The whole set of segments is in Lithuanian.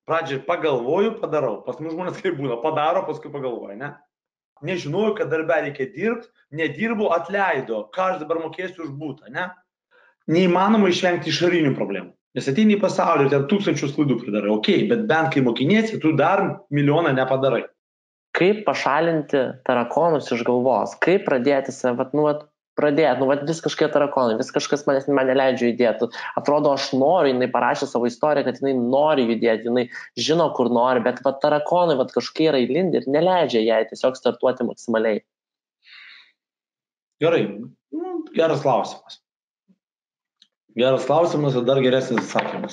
Pradžiai pagalvoju, padarau. Pas mus žmonės kaip būna, padaro, paskui pagalvoju, ne? Nežinojau, kad darbę reikia dirbti, nedirbu, atleido, ką aš dabar mokėsiu už būtą, ne? Neįmanoma išvengti išorinių problemų. Nes ateini į pasaulį ir ten tūkstančius klaidų pridarai, okei, bet bent kai mokiniesi, tu dar milijoną nepadarai. Kaip pašalinti tarakonus iš galvos? Kaip pradėti save, vis kažkokie tarakonai, vis kažkas man neleidžia judėti. Atrodo, aš noriu, jinai parašė savo istoriją, kad jinai nori judėti, jinai žino, kur nori, bet tarakonai kažkokie yra įlindę ir neleidžia jai tiesiog startuoti maksimaliai. Gerai, geras klausimas. Geras klausimas ir dar geresnis atsakymas.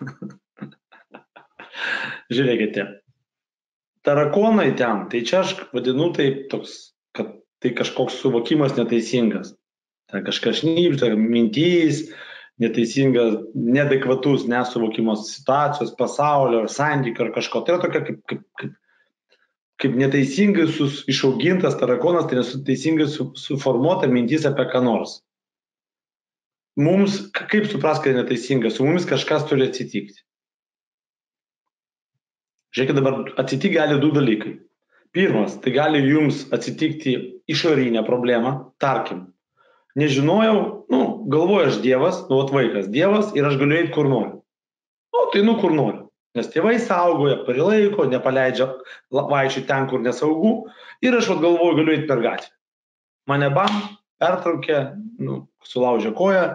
Žiūrėkite. Tarakonai ten, tai čia aš vadinu tai toks, kad tai kažkoks suvokimas neteisingas. Tai kažkas šnypšta, mintys, neteisingas, neadekvatus nesuvokimas situacijos, pasaulio, santykių ar kažko. Tai yra tokia kaip neteisingai išaugintas tarakonas, tai neteisingai suformuota mintys apie ką nors. Mums, kaip supras, kad neteisingas, su mumis kažkas turi atsitikti. Žiūrėkit, dabar atsitikti gali du dalykai. Pirmas, tai gali jums atsitikti išorinė problema, tarkim. Nežinojau, galvoju aš Dievas, vaikas Dievas ir aš galiu eiti kur noriu. Tai kur noriu. Nes tėvai saugoja, prilaiko, nepaleidžia vaikščioti ten, kur nesaugu. Ir aš galvoju, galiu eiti per gatvę. Mane pertraukė, sulaužė koją.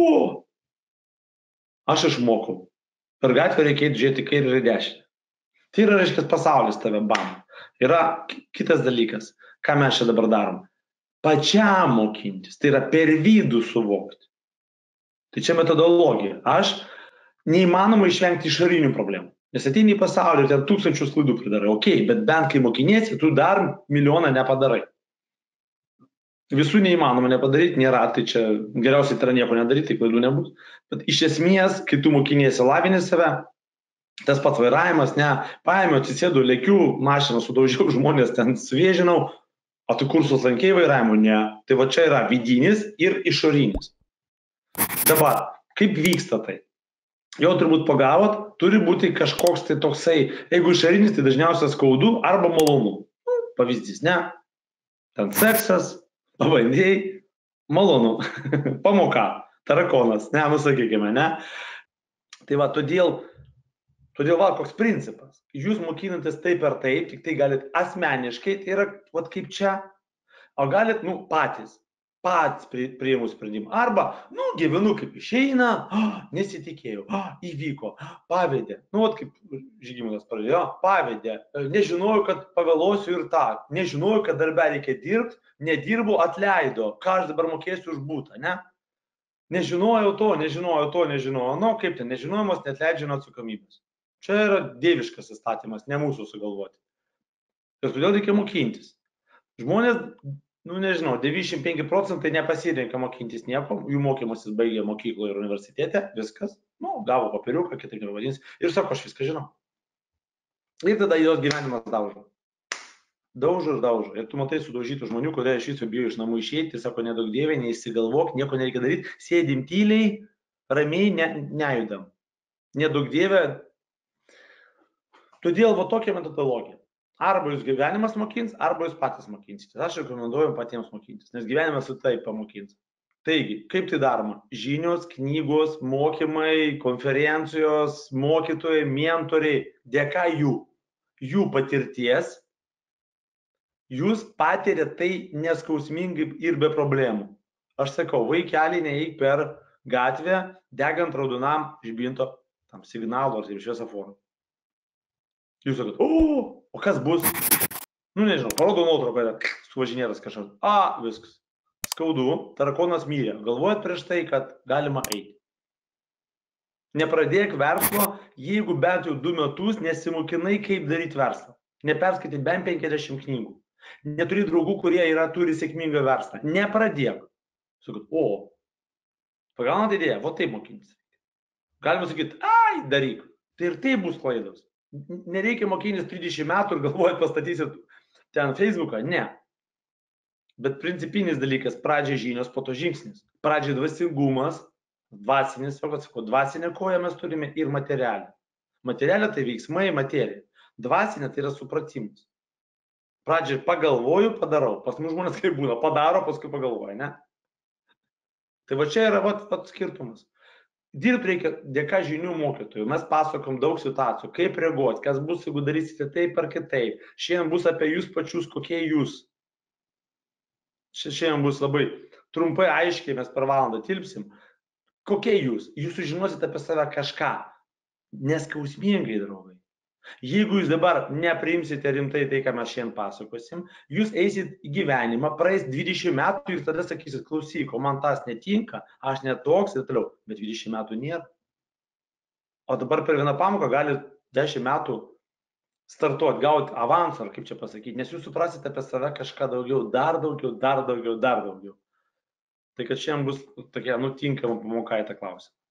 Aš išmokau. Per gatvę reikia žiūrėti kairę ir dešinę. Tai yra, reiškia, pasaulis tave Yra kitas dalykas, ką mes čia dabar darom. Pačiam mokintis, tai yra per vidų suvokti. Tai čia metodologija. Neįmanoma išvengti išorinių problemų. Nes ateini į pasaulį ir ten tūkstančius klaidų pridarai. Okei, bet bent kai mokiniesi, tu dar milijoną nepadarai. Visų neįmanoma nepadaryti, nėra, tai čia geriausiai tai yra nieko nedaryti, tai klaidų nebus. Bet iš esmės, kai tu mokiniesi, lavini save, tas pats vairavimas, paėmiau, atsisėdu, lėkiu, mašiną sudaužiau, žmonės ten sviežinau, o tu kursus lankei vairavimo? Ne. Tai va čia yra vidinis ir išorinis. Dabar, kaip vyksta tai? Jau turbūt pagavot, turi būti kažkoks tai toksai, jeigu išorinis, tai dažniausiai skaudu arba malonu. Pavyzdys, ne? Ten seksas, pabandėjai, malonu, pamoka, tarakonas, sakykime, ne? Tai va, todėl koks principas. Jūs mokinantis taip ar taip, tik tai galit asmeniškai, tai yra kaip čia, o galit, patys priėmų sprendimą. Arba, gyvenu kaip išeina, nesitikėjau, įvyko, pavedė. Kaip Žygimantas pradėjo, pavedė. Nežinojau, kad pavėluosiu ir tą. Nežinojau, kad darbę reikia dirbti, nedirbu, atleido. Ką aš dabar mokėsiu už būtą, ne? Nežinojau to. Kaip ten, nežinojimas neatleidžia nuo atsakomybės. Čia yra dieviškas įstatymas, ne mūsų sugalvoti. Ir todėl reikia mokintis. Žmonės, 95% nepasirenka mokintis nieko, jų mokymasis baigė mokykloje ir universitete, viskas, gavo papiriuką, kitaip nevadins, ir sako, aš viską žinau. Ir tada jos gyvenimas daužo. Daužo. Ir tu matai sudaužytų žmonių, kurie iš viso bijo iš namų išeiti, sako, nedaug dievė, neįsigalvok, nieko nereikia daryti, sėdim tyliai, ramiai, nejudam. Nedaug dievė. Todėl tokia metodologija. Arba jūs gyvenimas mokins, arba jūs patys mokinsite. Aš rekomenduoju patiems mokintis, nes gyvenimas taip pamokins. Taigi, kaip tai daroma? Žinios, knygos, mokymai, konferencijos, mokytojai, mentoriai, dėka jų patirties, jūs patirėte tai neskausmingai ir be problemų. Aš sakau, vaikeliai neeik per gatvę, degant raudonam žibinto signalo ar šviesoforo. Jūs sakot, o kas bus? Nežinau, parodo nuotrauką, suvažinėtas kažkas. Viskas. Skaudu, tarakonas mirė. Galvojat prieš tai, kad galima eiti. Nepradėk verslo, jeigu bent jau 2 metus nesimokinai, kaip daryti verslą. Neperskaitai bent 50 knygų. Neturi draugų, kurie turi sėkmingą verslą. Nepradėk. Sakot, pagaunat idėją, taip mokintis. Galima sakyti, daryk. Tai ir tai bus klaidos. Nereikia mokintis 30 metų ir galvojat pastatysit ten Facebooką, ne. Bet principinis dalykas, pradžiai žinios, po to žingsnis. Pradžiai dvasingumas, dvasinis, dvasinę koją mes turime ir materialę. Materialia tai veiksmai, materija. Dvasinė tai yra supratimas. Pradžiai pagalvoju, padarau. Pas mus žmonės kaip būna, padaro, paskui pagalvoja, ne? Tai va čia yra skirtumas. Dirbti reikia dėka žinių mokytojų. Mes pasakom daug situacijų, kaip reaguoti, kas bus, jeigu darysite taip ar kitaip. Šiandien bus apie jūs pačius, kokie jūs. Šiandien bus labai trumpai, aiškiai, mes per valandą tilpsim. Kokie jūs? Jūs sužinosite apie save kažką. Neskausmingai, draugai. Jeigu jūs dabar nepriimsite rimtai tai, ką mes šiandien pasakosim, jūs eisit į gyvenimą, praeis 20 metų ir tada sakysit, klausyk, o man tas netinka, aš netoks ir toliau, bet 20 metų nėra. O dabar per vieną pamoką gali 10 metų startuoti, gauti avansą, ar kaip čia pasakyti, nes jūs suprasite apie save kažką daugiau, dar daugiau, dar daugiau, dar daugiau. Tai kad šiandien bus tokia nutinkama pamoka į tą klausimą.